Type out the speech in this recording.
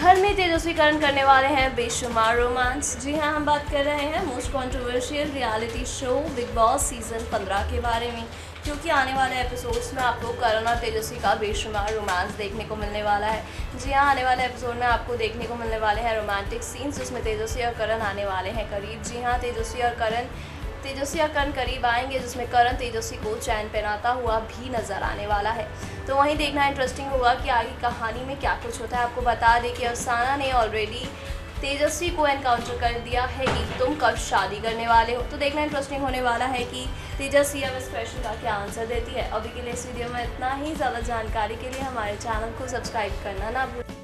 घर में तेजस्वी करण करने वाले हैं बेशुमार रोमांस। जी हाँ, हम बात कर रहे हैं most controversial reality show Bigg Boss season 15 के बारे में, क्योंकि आने वाले एपिसोड्स में आपको करण और तेजस्वी का बेशुमार रोमांस देखने को मिलने वाला है। जी हाँ, आने वाले एपिसोड में आपको देखने को मिलने वाले हैं रोमांटिक सीन्स, जिसमें तेजस्वी और करण आने वाले हैं करीब। जी हाँ, तेजस्वी और करण करीब आएंगे, जिसमें करण तेजस्वी को चैन पहनाता हुआ भी नजर आने वाला है। तो वहीं देखना इंटरेस्टिंग होगा कि आगे कहानी में क्या कुछ होता है। आपको बता दें कि अफसाना ने ऑलरेडी तेजस्वी को एनकाउंटर कर दिया है कि तुम कब शादी करने वाले हो। तो देखना इंटरेस्टिंग होने वाला है कि तेजस्वी अब इस क्वेश्चन का क्या आंसर देती है। अभी के लिए इस वीडियो में इतना ही। ज़्यादा जानकारी के लिए हमारे चैनल को सब्सक्राइब करना ना भूलें।